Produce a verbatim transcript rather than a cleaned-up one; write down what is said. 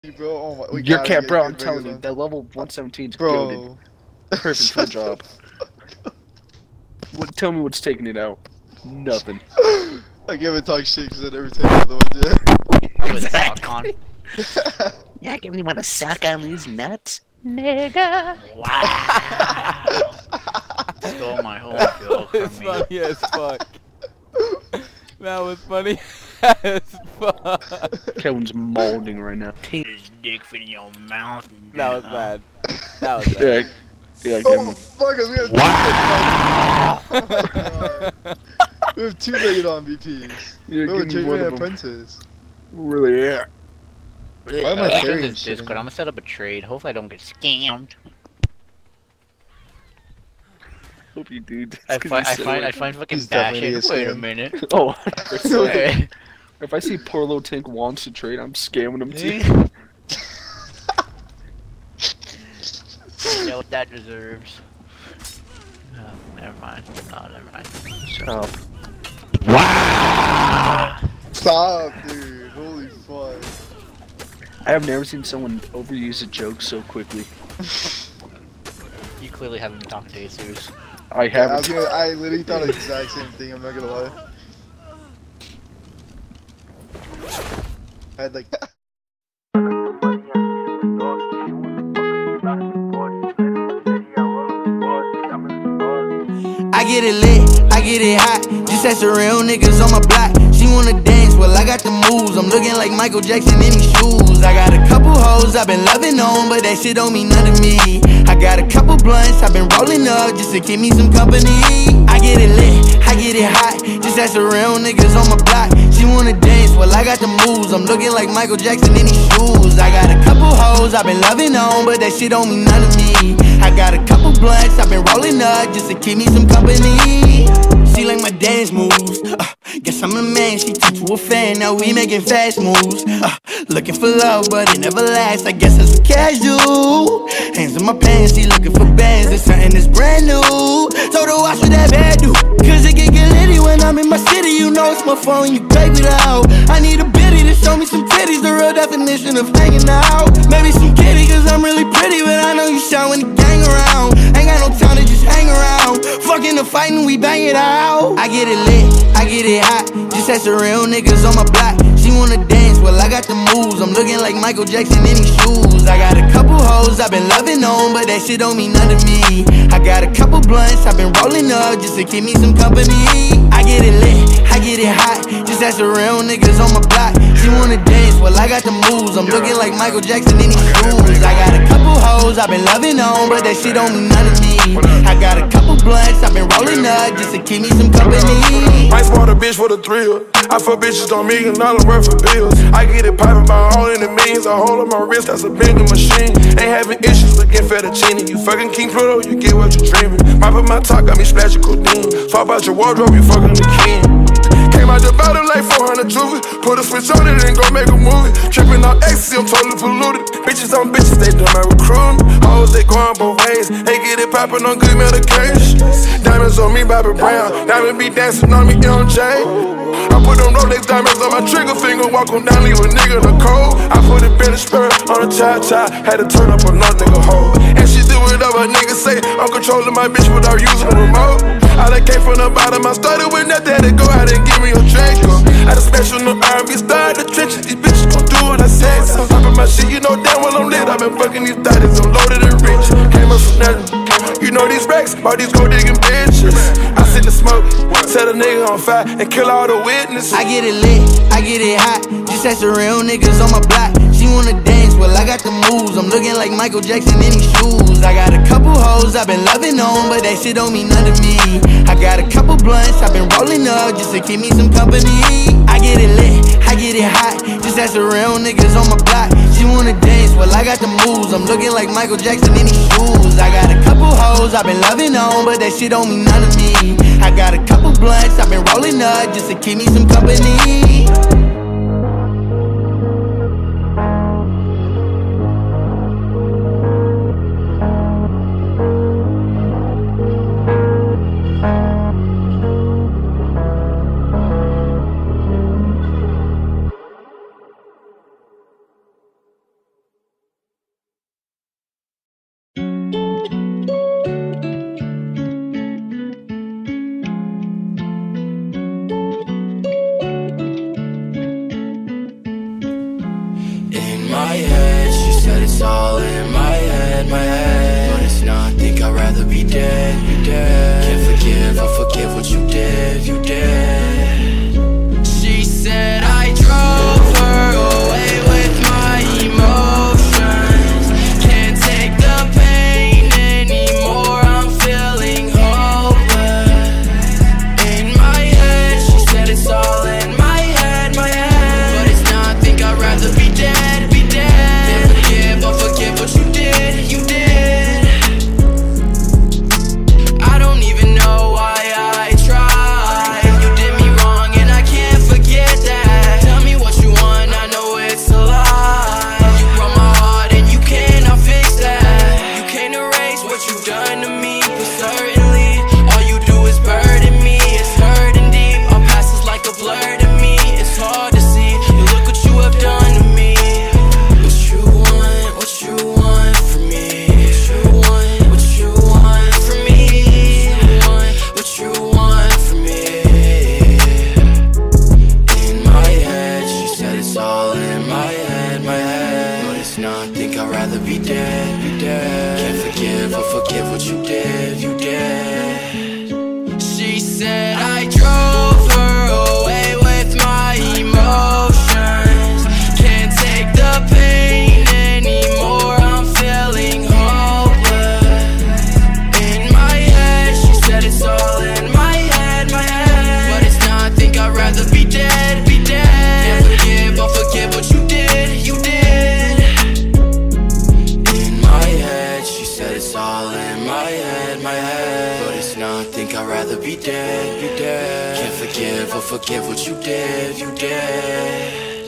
bro. Oh my, we Your gotta cat, get bro. a I'm good telling regular you, that level one seventeen is bro. goated. Perfect for the job. What? Tell me what's taking it out? Nothing. I give it talk shit because I never take the other one yet. With a sock on. Yeah, give me one to suck on these nuts, nigga. Wow. Stole my whole joke That was from me. funny as fuck. That was funny as fuck. Kevin's molding right now. Take his dick in your mouth. That was bad. That was Yeah, bad. yeah. Give Oh him. fuck us! We have Wow. two oh my God. We have two naked on V Ps. Yeah, Bro, give me change one my of them. apprentice. Really? Yeah. Why am I Uh, carrying this shit? Discord, I'm gonna set up a trade. Hopefully I don't get scammed. Hope you do. I find, I find, I find fucking He's definitely bashing. gonna Wait a scam. minute. Oh, Hey. if I see poor little Tink wants to trade, I'm scamming him too. You know what that deserves. Oh, never mind. Oh, never mind. Shut up. Wow! Stop, dude. Holy fuck. I have never seen someone overuse a joke so quickly. You clearly haven't been talking to Jesus. I Yeah, I, was haven't. gonna, I literally thought the exact same thing. I'm not gonna lie. I had like. I get it lit, I get it hot. Just ask the real niggas on my block. She wanna dance, well I got the moves. I'm looking like Michael Jackson in these shoes. I got a couple hoes I've been loving on, but that shit don't mean nothing to me. I got a couple blunts I've been rolling up just to keep me some company. I get it lit, I get it hot. Just ask the real niggas on my block. She wanna dance, well I got the moves. I'm looking like Michael Jackson in these shoes. I got a couple hoes I've been loving on, but that shit don't mean nothing to me. I got a couple blunts I've been rolling up just to keep me some company. She like my dance moves. Uh, guess I'm a man, she turned to a fan. Now we making fast moves. Uh, looking for love, but it never lasts. I guess it's casual. Hands in my pants, she looking for bands. It's something that's brand new. Told her watch what that bad do, cause it can get litty when I'm in my city. You know it's my phone, you break it out. I need a biddy to show me some titties, the real definition of hanging out. Maybe some kitty, cause I'm really pretty, but I know you shine when the gang around. Ain't got no time to just hang around. Fucking the fighting, we bang it out. I get it lit, I get it hot. Just ask the real niggas on my block. She wanna dance, well I got the moves. I'm looking like Michael Jackson in these shoes. I got a couple hoes I've been loving on, but that shit don't mean nothing to me. I got a couple blunts I've been rolling up just to keep me some company. I get it lit, I get it hot. Just ask the real niggas on my block. She wanna dance, well I got the moves. I'm looking like Michael Jackson in these shoes. I got a couple hoes I've been loving on, but that shit don't mean nothing to me. I got a couple blunts I've been rolling up just to keep me some company. Might spot a bitch for the thrill. I fuck bitches on million dollars worth of bills. I get it poppin' by all in the millions. I hold on my wrist, that's a bigger machine. Ain't having issues looking fettuccine. You fucking King Pluto, you get what you dreaming. Mop up my top, got me splashing codeine. Swap out your wardrobe, you fucking the king. Came out the bottom like four hundred juvie. Put a switch on it and go make a movie. Trippin' out ecstasy, I'm totally polluted. Bitches on bitches, they do my recruiting. Hoes, they going both ways. They get it poppin' on good medication. Diamonds on me, Bobby Brown. Diamond be dancing on me, M J. I put them Rolex diamonds on my trigger finger. Walk on down, leave a nigga in the cold. I put a Bentley spirit on a cha-cha. Had to turn up another nigga hole. And she do it up, a nigga say I'm controlling my bitch without using the remote. I done came from the bottom, I started with nothing. Had to go out and give me a Draco. I done special no R and B star in the trenches. These bitches gon' do what I say. So top of my shit, you know damn well I'm lit. I been fucking these thotties, I'm loaded and rich. Came up from nothing. You know these racks, all these gold digging bitches. I sit the smoke, set a nigga on fire, and kill all the witnesses. I get it lit, I get it hot. Just ask the real niggas on my block. She wanna dance, well I got the moves. I'm looking like Michael Jackson in these shoes. I got a couple hoes I've been loving on, but that shit don't mean nothing to me. I got a couple blunts I've been rolling up just to keep me some company. I get it lit, I get it hot. Just ask the real niggas on my block. She wanna dance, well I got the moves. I'm looking like Michael Jackson in these shoes. I got a couple hoes I've been loving on, but that shit don't mean nothing to me. I got a couple blunts I've been rolling up just to keep me some company. all in my head, my head. But it's not, think I'd rather be dead, be dead. Can't forgive or forgive what you did, you did. She said I drove her away with my emotions. Can't take the pain anymore, I'm feeling hopeless. In my head, she said it's all in my head, my head. But it's not, think I'd rather be dead, be dead. Can't forgive or forgive what you did, you did. I don't even know why I tried. You did me wrong and I can't forget that. Tell me what you want, I know it's a lie. You broke my heart and you cannot fix that. You can't erase what you've done to me, but certainly all you do is burden me. It's hurting deep, our past is like a blur to me. It's hard to see, but look what you have done to me. What you want, what you want from me. What you want, what you want from me. What you want from me. In my head, she said it's all in my head, my head. But it's not, think I'd rather be dead, be dead. Can't forgive or forgive what you did, you did. She said I drove her away with my emotions. Can't take the pain anymore, I'm feeling hopeless. In my head, she said it's all in my head, my head. But it's not, think I'd rather be dead, be dead. Can't forgive or forgive what you did, you did. In my head, she said it's all in my head, my head. But it's not, think I'd rather be dead, be dead. Can't forgive or forgive what you did, you did.